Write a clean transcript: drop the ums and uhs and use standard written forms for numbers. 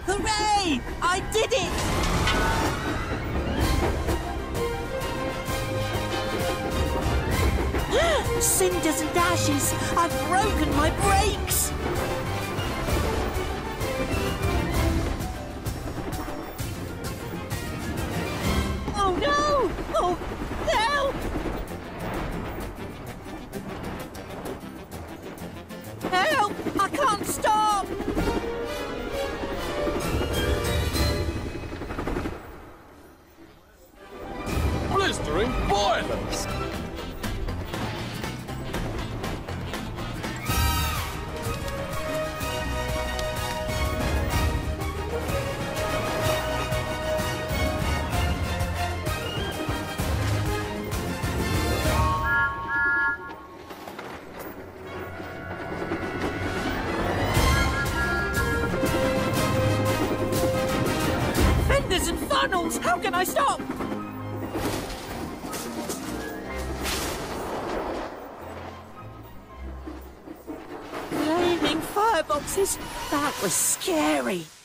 Hooray! I did it! Cinders and ashes! I've broken my brakes! Oh no! Oh, help! Help! I can't stop! Blistering violence! Fenders and funnels! How can I stop? Flaming fireboxes! That was scary!